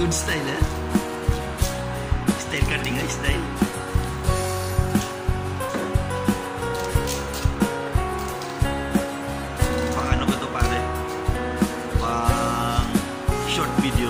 Good style, eh? Style cutting, eh? Style. Pang ano ba to, pare? Pang short video.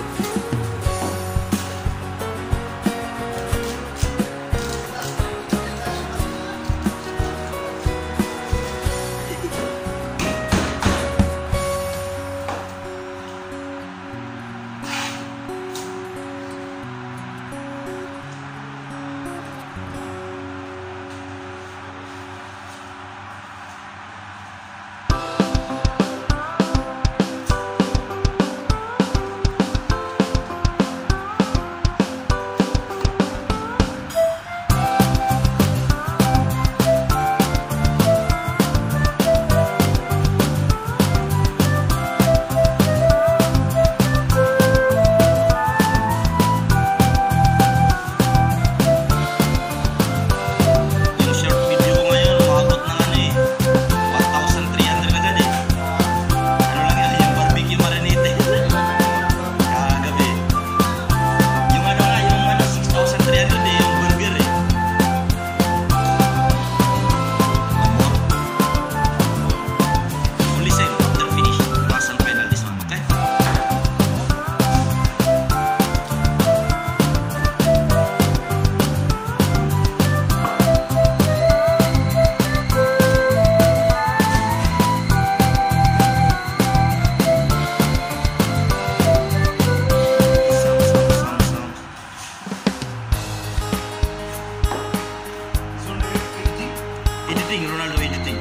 Editing, Ronaldo editing.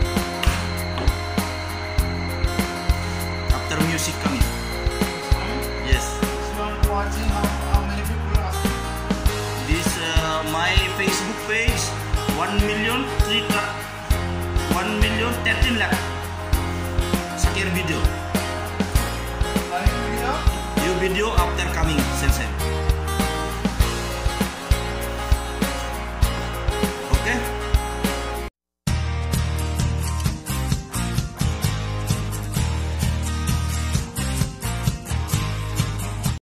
After music coming. Yes. So I'm watching how many people are asking. This my Facebook page 1,013 lakh. Sakir video. Are you video? You video after coming, Sensei.